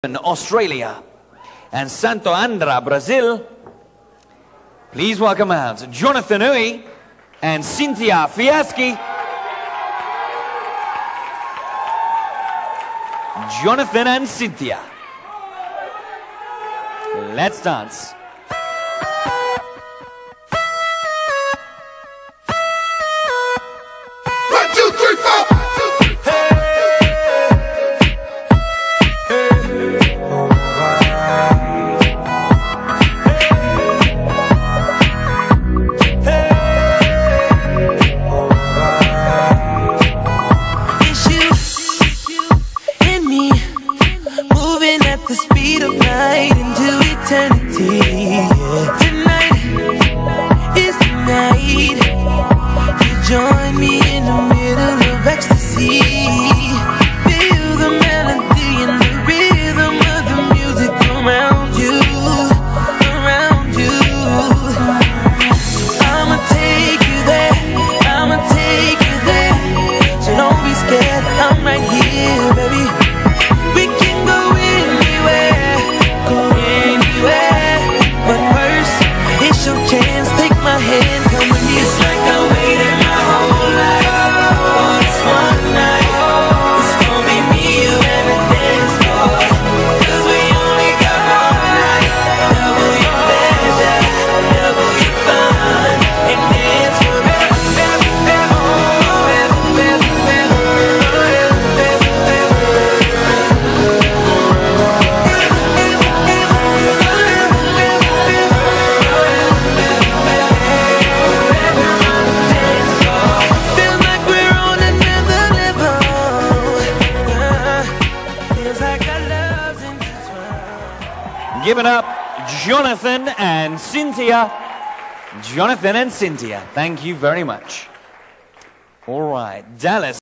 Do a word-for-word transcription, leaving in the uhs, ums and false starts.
in Australia and Santo André, Brazil. Please welcome out Jonathan Uy and Cintia Fiaschi. Jonathan and Cintia. Let's dance. One, two, three, four. The speed of light into eternity. Yeah. Tonight is the night. You join me in the middle of ecstasy. Feel the melody and the rhythm of the music around you, around you. I'ma take you there, I'ma take you there. So don't be scared, I'm right here, baby. We can go chance, take my hand, come with me. It's like I waited my whole life for this one night. It's gonna be me, you, and the dance floor. Cause we only got one night. Double your pleasure, double your fun, and dance forever. Give it up, Jonathan and Cintia. Jonathan and Cintia, thank you very much. All right, Dallas.